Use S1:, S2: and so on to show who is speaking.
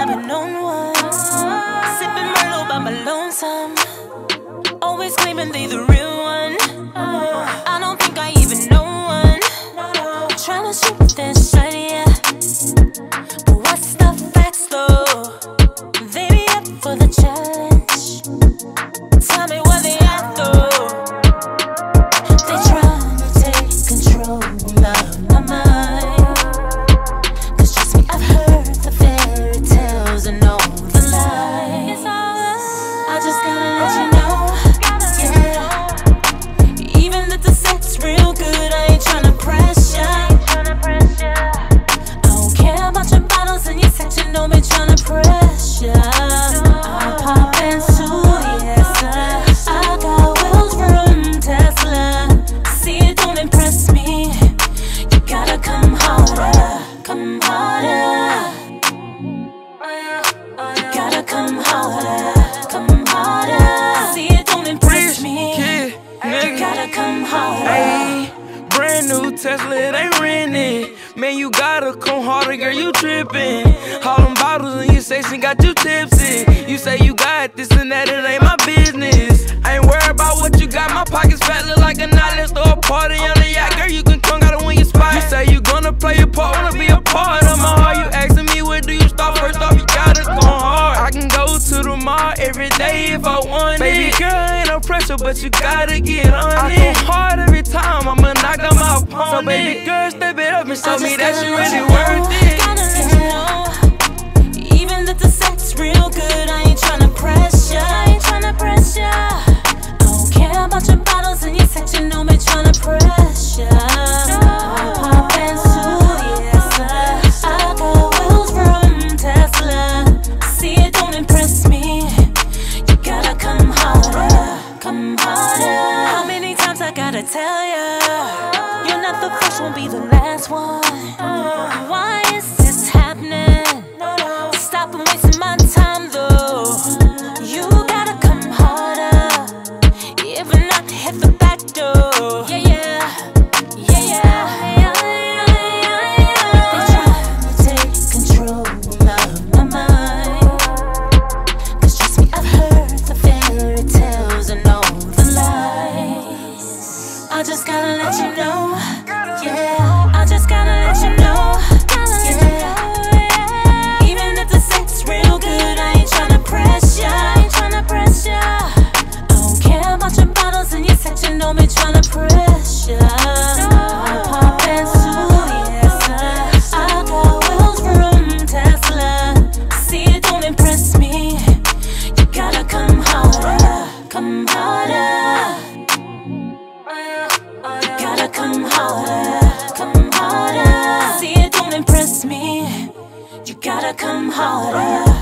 S1: I've been on one, sipping Merlot by my lonesome, always claiming they the real one. I don't think I even know one, trying to shoot that shot, yeah. But what's the facts though? They be up for the challenge. Tell me where they at though. They trying to take control of my mind. Cause trust me, I've heard the fairy tales and all the lies. I just gotta let you know, yeah. Even if the sex real good, I ain't tryna pressure. I don't care about your bottles and your sex, you know me tryna pressure. I'm poppin' too, yes sir. I got wheels from Tesla. See, it don't impress me. You gotta come harder, come harder. You gotta come harder, come harder. See, it don't impress me. You gotta come harder.
S2: Ayy, brand new Tesla, it ain't rented. Man, you gotta come harder, girl, you trippin'. All them bottles in your section got you tipsy. You say you got this and that, it ain't my business. I ain't worried about what you got, my pockets fat, look like a knot. Let's throw a party on the yacht, girl, you can come, gotta win your spot. You say you gonna play your part, wanna be a part of my heart. You asking me where do you start, first off, you gotta go hard. I can go to the mall every day if I want it. Baby girl, ain't no pressure, but you gotta get on it. I go hard every time, I'ma knock them out on so baby girl, step it up and show me that you really worth it.
S1: Gotta let you know, even if the sex real good, I ain't tryna pressure. I ain't tryna pressure. I don't care about your bottles and your sex, you know me tryna pressure. I'm poppin' too, yes sir. I got wheels from Tesla. See, it don't impress me. You gotta come harder, come harder. How many times I gotta tell ya? You're not the first, won't be the last one. Why is this happening? Stop and wasting my time though. You gotta come harder, if not hit the back door. Yeah, yeah, yeah, yeah. They trying to take control of my mind. Cause trust me, I've heard the fairy tales and all the lies. I just gotta let you know, yeah. I just gotta let you know, yeah. Even if the sex real good, I ain't tryna pressure. I ain't tryna pressure. I don't care about your bottles and your sex, you know me tryna pressure. I'm poppin' too, yes sir. I got wheels from Tesla. See, it don't impress me. You gotta come harder, come harder. Gotta come harder, come harder. See, it don't impress me. You gotta come harder.